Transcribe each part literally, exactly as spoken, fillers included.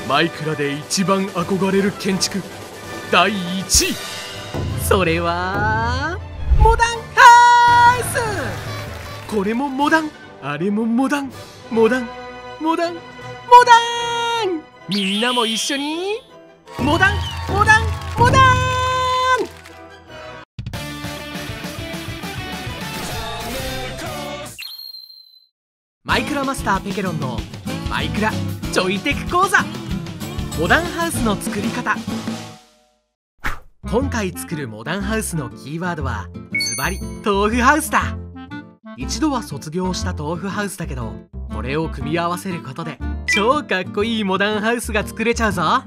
マイクラで一番憧れる建築だいいちい、それはモダンハウス。これもモダン、あれもモダン、モダンモダンモダン。みんなも一緒にモダンモダンモダン。マイクラマスターペケロンのマイクラちょいテク講座、モダンハウスの作り方。今回作るモダンハウスのキーワードはズバリ豆腐ハウスだ。一度は卒業した豆腐ハウスだけど、これを組み合わせることで超かっこいいモダンハウスが作れちゃうぞ。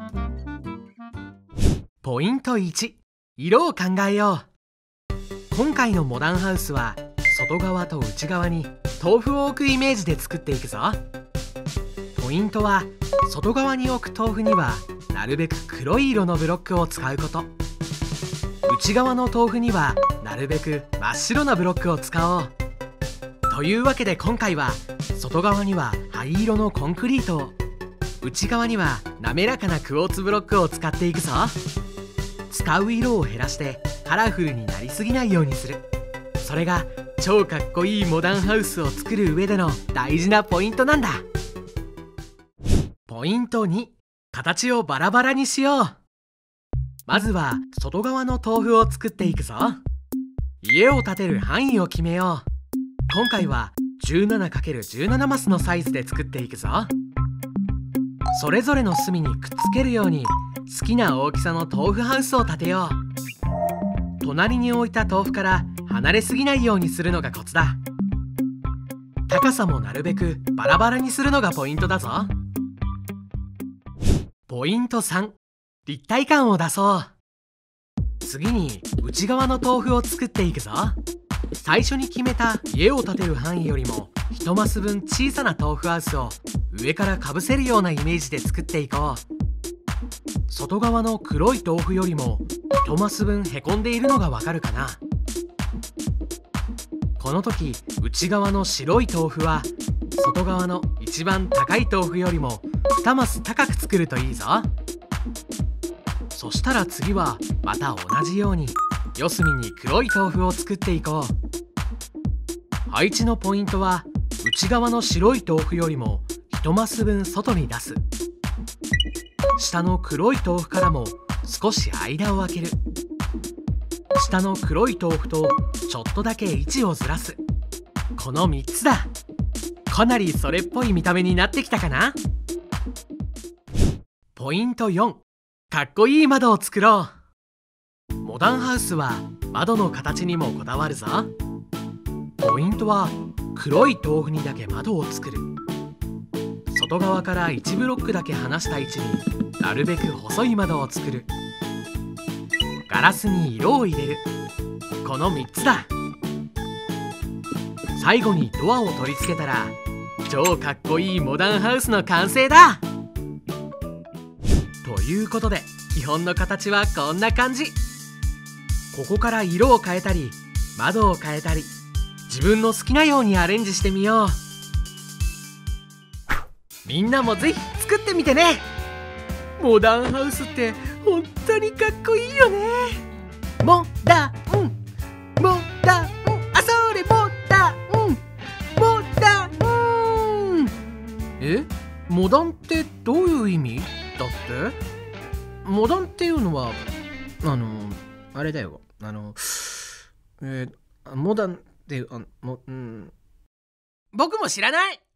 ポイントいち、色を考えよう。今回のモダンハウスは外側と内側に豆腐を置くイメージで作っていくぞ。ポイントは外側に置く豆腐にはなるべく黒い色のブロックを使うこと、内側の豆腐にはなるべく真っ白なブロックを使おう。というわけで今回は外側には灰色のコンクリートを、内側には滑らかなクォーツブロックを使っていくぞ。使う色を減らしてカラフルになりすぎないようにする。それが超かっこいいモダンハウスを作る上での大事なポイントなんだ。ポイントに、形をバラバラにしよう。まずは外側の豆腐を作っていくぞ。家を建てる範囲を決めよう。今回は じゅうななかけるじゅうなな マスのサイズで作っていくぞ。それぞれの隅にくっつけるように好きな大きさの豆腐ハウスを建てよう。隣に置いた豆腐から離れすぎないようにするのがコツだ。高さもなるべくバラバラにするのがポイントだぞ。ポイントさん、立体感を出そう。次に内側の豆腐を作っていくぞ。最初に決めた家を建てる範囲よりもいちマス分小さな豆腐ハウスを上からかぶせるようなイメージで作っていこう。外側の黒い豆腐よりもいちマス分へこんでいるのがわかるかな。この時内側の白い豆腐は外側の一番高い豆腐よりもにマス高く作るといいぞ。そしたら次はまた同じように四隅に黒い豆腐を作っていこう。配置のポイントは内側の白い豆腐よりもいちマス分外に出す。下の黒い豆腐からも少し間を空ける。下の黒い豆腐とちょっとだけ位置をずらす。このみっつだ。かなりそれっぽい見た目になってきたかな。ポイントよん、かっこいい窓を作ろう。モダンハウスは窓の形にもこだわるぞ。ポイントは黒い豆腐にだけ窓を作る。外側からいちブロックだけ離した位置になるべく細い窓を作る。ガラスに色を入れる。このみっつだ。最後にドアを取り付けたら超かっこいいモダンハウスの完成だ。ということで基本の形はこんな感じ。ここから色を変えたり窓を変えたり自分の好きなようにアレンジしてみよう。みんなもぜひ作ってみてね。モダンハウスって本当にかっこいいよね。モダンモダン、あ、それモダンモダン。え、モダンってどういう意味だって？モダンっていうのはあのあれだよ、あのえー、モダンっていうあも、うん、僕も知らない。